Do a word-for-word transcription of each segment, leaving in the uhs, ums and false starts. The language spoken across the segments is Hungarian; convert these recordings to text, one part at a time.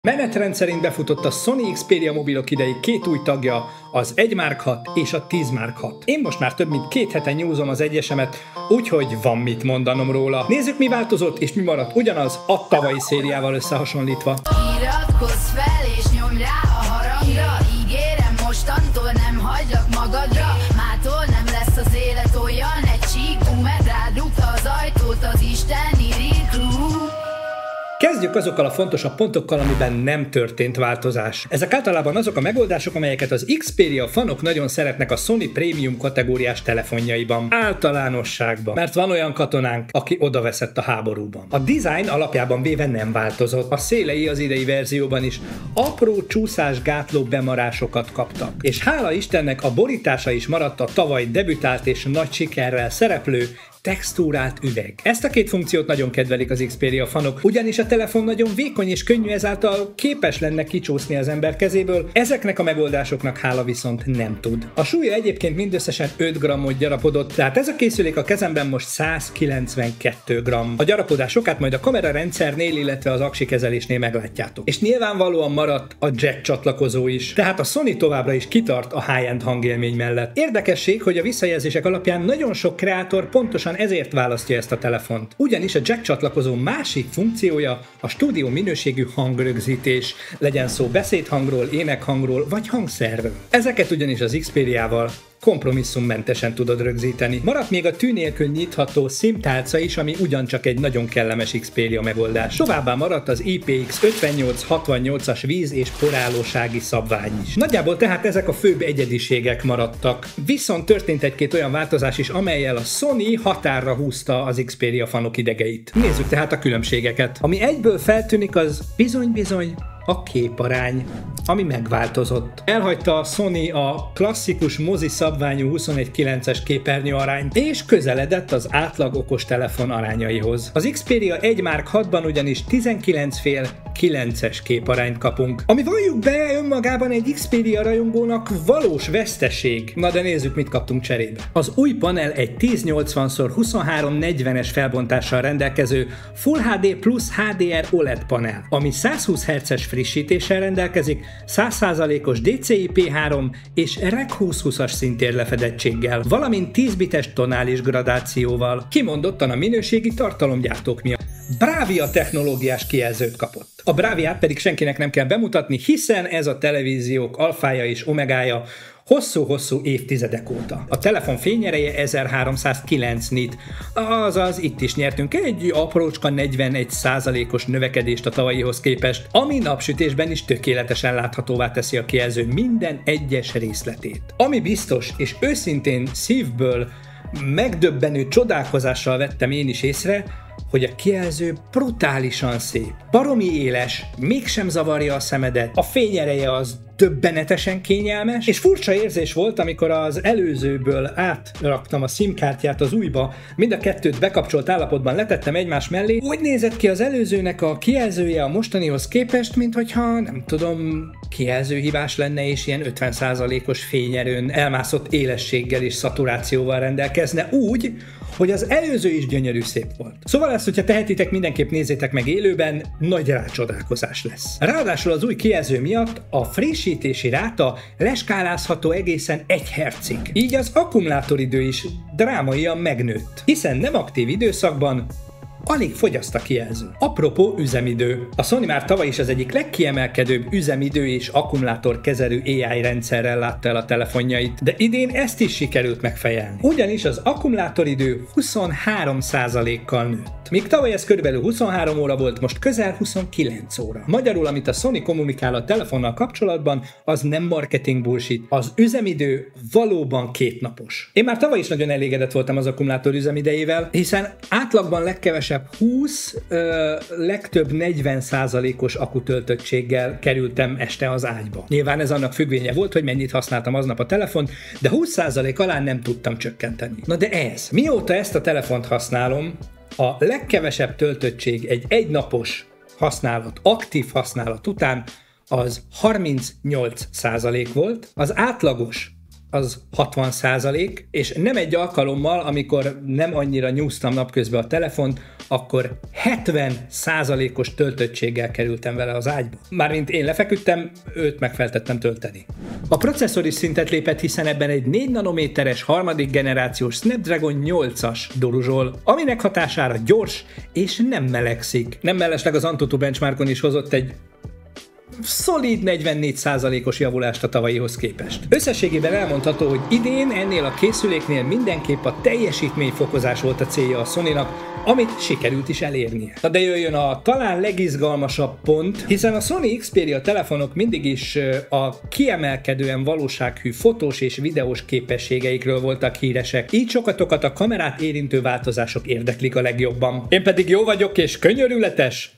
Menetrend szerint befutott a Sony Xperia mobilok idei két új tagja, az egy Mark hat és a tíz Mark hat. Én most már több mint két hete nyúzom az egyesemet, úgyhogy van mit mondanom róla. Nézzük, mi változott és mi maradt ugyanaz a tavalyi szériával összehasonlítva. Iratkozz fel és nyomj rá a harangra, ígérem, mostantól nem hagylak magadra, mától nem lesz az élet olyan egy csíkú, mert rádugta az ajtót az isteni riklú. Kezdjük azokkal a fontosabb pontokkal, amiben nem történt változás. Ezek általában azok a megoldások, amelyeket az Xperia fanok nagyon szeretnek a Sony Premium kategóriás telefonjaiban. Általánosságban. Mert van olyan katonánk, aki odaveszett a háborúban. A design alapjában véve nem változott. A szélei az idei verzióban is apró csúszásgátló bemarásokat kaptak. És hála Istennek a borítása is maradt a tavaly debütált és nagy sikerrel szereplő textúrált üveg. Ezt a két funkciót nagyon kedvelik az Xperia fanok, ugyanis a telefon nagyon vékony és könnyű, ezáltal képes lenne kicsúszni az ember kezéből, ezeknek a megoldásoknak hála viszont nem tud. A súlya egyébként mindösszesen öt grammot gyarapodott, tehát ez a készülék a kezemben most száz kilencvenkettő gramm. A gyarapodás okát majd a kamerarendszernél, illetve az aksi kezelésnél meglátjátok. És nyilvánvalóan maradt a jack csatlakozó is, tehát a Sony továbbra is kitart a high-end hangélmény mellett. Érdekesség, hogy a visszajelzések alapján nagyon sok kreátor pontosan ezért választja ezt a telefont. Ugyanis a jack csatlakozó másik funkciója a stúdió minőségű hangrögzítés, legyen szó beszédhangról, énekhangról vagy hangszerről. Ezeket ugyanis az Xperiával kompromisszummentesen tudod rögzíteni. Maradt még a tű nélkül nyitható SIM-tálca is, ami ugyancsak egy nagyon kellemes Xperia megoldás. Továbbá maradt az I P X ötvennyolc hatvannyolcas víz- és porállósági szabvány is. Nagyjából tehát ezek a főbb egyediségek maradtak. Viszont történt egy-két olyan változás is, amellyel a Sony határra húzta az Xperia fanok idegeit. Nézzük tehát a különbségeket. Ami egyből feltűnik, az bizony-bizony a képarány, ami megváltozott. Elhagyta a Sony a klasszikus mozi szabványú huszonegy kilences képernyő arányt, és közeledett az átlag okostelefon arányaihoz. Az Xperia egy Mark hatban ugyanis tizenkilenc fél kilences képarányt kapunk, ami valljuk be önmagában egy Xperia rajongónak valós veszteség. Na de nézzük, mit kaptunk cserébe. Az új panel egy ezernyolcvan szor huszonhárom negyvenes felbontással rendelkező Full há dé plusz há dé er o led panel, ami százhúsz hertzes frissítéssel rendelkezik, száz százalékos D C I P három és Rec húsz húszas szintér lefedettséggel, valamint tíz bites tonális gradációval, kimondottan a minőségi tartalomgyártók miatt. Bravia technológiás kijelzőt kapott. A Braviát pedig senkinek nem kell bemutatni, hiszen ez a televíziók alfája és omegája hosszú-hosszú évtizedek óta. A telefon fényereje ezerháromszázkilenc nit, azaz itt is nyertünk egy aprócska negyvenegy százalékos növekedést a tavalyihoz képest, ami napsütésben is tökéletesen láthatóvá teszi a kijelző minden egyes részletét. Ami biztos, és őszintén szívből megdöbbenő csodálkozással vettem én is észre, hogy a kijelző brutálisan szép. Baromi éles, mégsem zavarja a szemedet, a fényereje az döbbenetesen kényelmes, és furcsa érzés volt, amikor az előzőből átraktam a SIM-kártyát az újba, mind a kettőt bekapcsolt állapotban letettem egymás mellé. Úgy nézett ki az előzőnek a kijelzője a mostanihoz képest, minthogyha nem tudom, kijelzőhibás lenne és ilyen ötven százalékos fényerőn, elmászott élességgel és szaturációval rendelkezne úgy, hogy az előző is gyönyörű szép volt. Szóval ezt, hogyha tehetitek, mindenképp nézzétek meg élőben, nagy rácsodálkozás lesz. Ráadásul az új kijelző miatt a frissítési ráta leskálázható egészen egy hertzig. Így az akkumulátoridő is drámaian megnőtt, hiszen nem aktív időszakban alig fogyaszt a kijelző. Apropó üzemidő. A Sony már tavaly is az egyik legkiemelkedőbb üzemidő és akkumulátorkezelő á i rendszerrel látta el a telefonjait, de idén ezt is sikerült megfejelni. Ugyanis az akkumulátoridő huszonhárom százalékkal nőtt. Míg tavaly ez körülbelül huszonhárom óra volt, most közel huszonkilenc óra. Magyarul, amit a Sony kommunikál a telefonnal kapcsolatban, az nem marketing bullshit. Az üzemidő valóban kétnapos. Én már tavaly is nagyon elégedett voltam az akkumulátor üzemidejével, hiszen átlagban legkevesebb húsz, ö, legtöbb negyven százalékos akkutöltöttséggel kerültem este az ágyba. Nyilván ez annak függvénye volt, hogy mennyit használtam aznap a telefont, de húsz százalék alá nem tudtam csökkenteni. Na de ez, mióta ezt a telefont használom, a legkevesebb töltöttség egy egynapos használat, aktív használat után az harmincnyolc százalék volt, az átlagos az hatvan százalék, és nem egy alkalommal, amikor nem annyira nyúztam napközben a telefont, akkor hetven százalékos töltöttséggel kerültem vele az ágyba. Mármint én lefeküdtem, őt megfeltettem tölteni. A processzor is szintet lépett, hiszen ebben egy négy nanométeres harmadik generációs Snapdragon nyolcas doruzsol, aminek hatására gyors és nem melegszik. Nem mellesleg az Antutu benchmarkon is hozott egy szolid negyvennégy százalékos javulást a tavalyihoz képest. Összességében elmondható, hogy idén ennél a készüléknél mindenképp a teljesítményfokozás volt a célja a Sonynak, amit sikerült is elérnie. Na de jöjjön a talán legizgalmasabb pont, hiszen a Sony Xperia telefonok mindig is a kiemelkedően valósághű fotós és videós képességeikről voltak híresek, így sokatokat a kamerát érintő változások érdeklik a legjobban. Én pedig jó vagyok és könyörületes,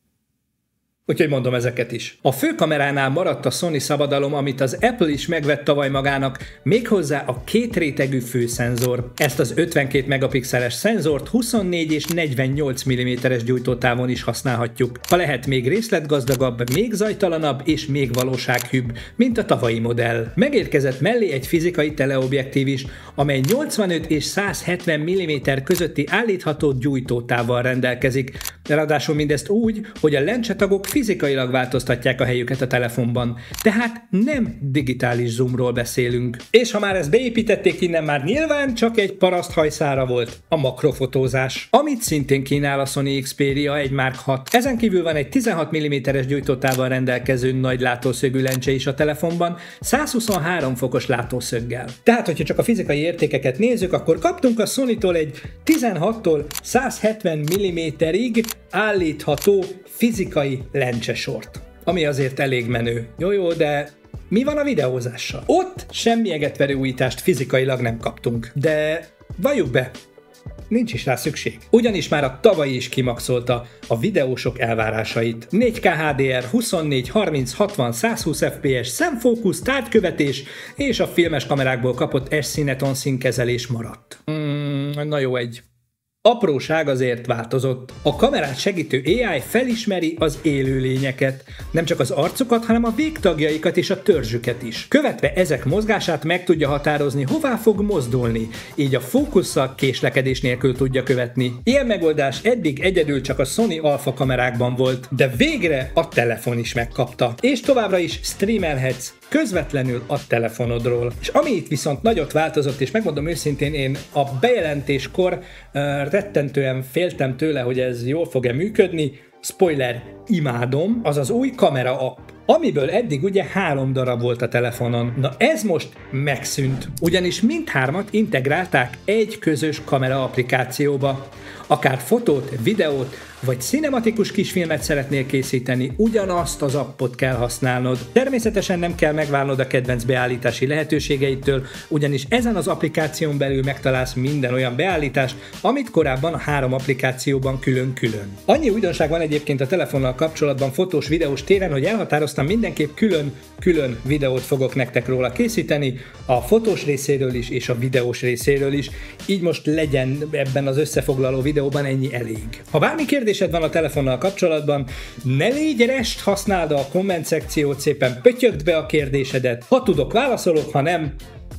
úgyhogy mondom ezeket is. A főkameránál maradt a Sony szabadalom, amit az Apple is megvett tavaly magának, méghozzá a kétrétegű főszenzor. Ezt az ötvenkét megapixeles szenzort huszonnégy és negyvennyolc milliméteres gyújtótávon is használhatjuk. Ha lehet, még részletgazdagabb, még zajtalanabb és még valósághűbb, mint a tavalyi modell. Megérkezett mellé egy fizikai teleobjektív is, amely nyolcvanöt és százhetven milliméter közötti állítható gyújtótávval rendelkezik, ráadásul mindezt úgy, hogy a lencsetagok fizikailag változtatják a helyüket a telefonban, tehát nem digitális zoomról beszélünk. És ha már ezt beépítették, innen már nyilván csak egy paraszthajszára volt a makrofotózás, amit szintén kínál a Sony Xperia egy Mark hat. Ezen kívül van egy tizenhat milliméteres gyújtótávval rendelkező nagy látószögű lencse is a telefonban, százhuszonhárom fokos látószöggel. Tehát, hogyha csak a fizikai értékeket nézzük, akkor kaptunk a Sonytól egy tizenhattól százhetven milliméterig állítható fizikai lencsesort, ami azért elég menő. Jó, jó, de mi van a videózással? Ott semmi egetverő újítást fizikailag nem kaptunk, de valljuk be, nincs is rá szükség. Ugyanis már a tavalyi is kimaxolta a videósok elvárásait. négy ká há dé er, huszonnégy, harminc, hatvan, százhúsz ef pé es, szemfókusz, tárgykövetés és a filmes kamerákból kapott S-Cineton színkezelés maradt. Mm, na jó, egy apróság azért változott. A kamerát segítő á i felismeri az élőlényeket, nem csak az arcukat, hanem a végtagjaikat és a törzsüket is. Követve ezek mozgását meg tudja határozni, hová fog mozdulni, így a fókusszal késlekedés nélkül tudja követni. Ilyen megoldás eddig egyedül csak a Sony alfa kamerákban volt, de végre a telefon is megkapta. És továbbra is streamelhetsz közvetlenül a telefonodról. És ami itt viszont nagyot változott, és megmondom őszintén, én a bejelentéskor uh, rettentően féltem tőle, hogy ez jól fog-e működni. Spoiler, imádom, az az új kamera app, amiből eddig ugye három darab volt a telefonon. Na ez most megszűnt, ugyanis mindhármat integrálták egy közös kamera applikációba. Akár fotót, videót, vagy cinematikus kisfilmet szeretnél készíteni, ugyanazt az appot kell használnod. Természetesen nem kell megválnod a kedvenc beállítási lehetőségeitől, ugyanis ezen az applikáción belül megtalálsz minden olyan beállítást, amit korábban a három applikációban külön-külön. Annyi újdonság van egyébként a telefonnal kapcsolatban fotós, videós téren, hogy elhatároztam, mindenképp külön-külön videót fogok nektek róla készíteni, a fotós részéről is és a videós részéről is, így most legyen ebben az összefoglaló videóban ennyi elég. Ha bármi kérdésed van a telefonnal kapcsolatban, ne légy rest, használd a komment szekciót, szépen pötyögd be a kérdésedet, ha tudok, válaszolok, ha nem,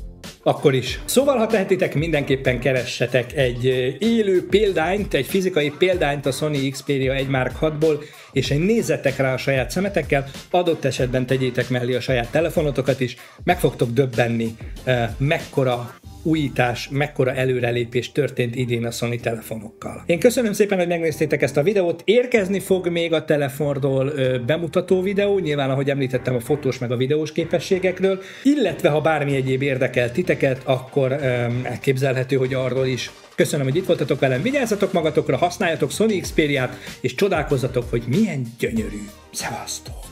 akkor is. Szóval, ha tehetitek, mindenképpen keressetek egy élő példányt, egy fizikai példányt a Sony Xperia egy Mark hatból, és nézzetek rá a saját szemetekkel, adott esetben tegyétek mellé a saját telefonotokat is, meg fogtok döbbenni, mekkora újítás, mekkora előrelépés történt idén a Sony telefonokkal. Én köszönöm szépen, hogy megnéztétek ezt a videót, érkezni fog még a telefonról ö, bemutató videó, nyilván ahogy említettem a fotós meg a videós képességekről, illetve ha bármi egyéb érdekel titeket, akkor ö, elképzelhető, hogy arról is. Köszönöm, hogy itt voltatok velem, vigyázzatok magatokra, használjatok Sony Xperiát, és csodálkozzatok, hogy milyen gyönyörű. Szevasztok!